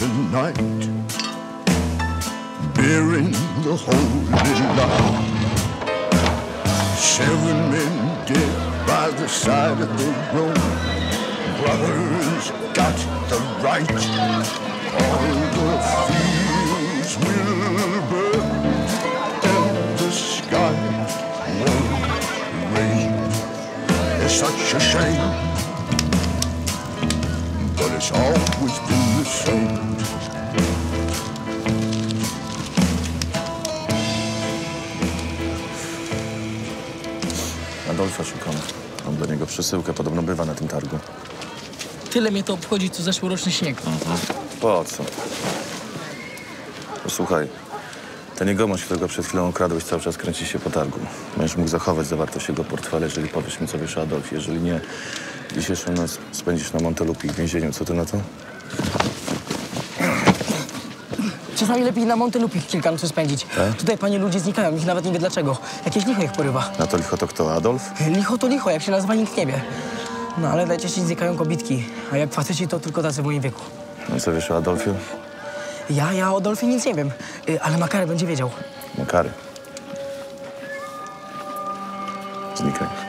tonight, bearing the holy light. 7 men dead by the side of the road. Brothers got the right. All the fields will burn, and the sky won't rain. It's such a shame, but it's always been the same. Adolfa szukam. Mam do niego przesyłkę, podobno bywa na tym targu. Tyle mnie to obchodzi, co zeszłoroczny śnieg. Po co? Posłuchaj, ten jegomość, którego przed chwilą ukradłeś, cały czas kręci się po targu. Będziesz mógł zachować zawartość jego portfela, jeżeli powiesz mi, co wiesz o Adolfie. Jeżeli nie, dzisiejszą noc spędzisz na Montelupi w więzieniu. Co ty na to? Czasami lepiej na Montelupi kilka nocy spędzić. Tutaj panie ludzie znikają, nikt nawet nie wie dlaczego. Jakieś licho ich porywa. Na to licho to kto? Adolf? Licho to licho, jak się nazywa, nikt nie wie. No ale najczęściej znikają kobitki, a jak faceci to tylko tacy w moim wieku. No co wiesz o Adolfie? Ja o Adolfie nic nie wiem, ale Makary będzie wiedział. Makary. Znikaj.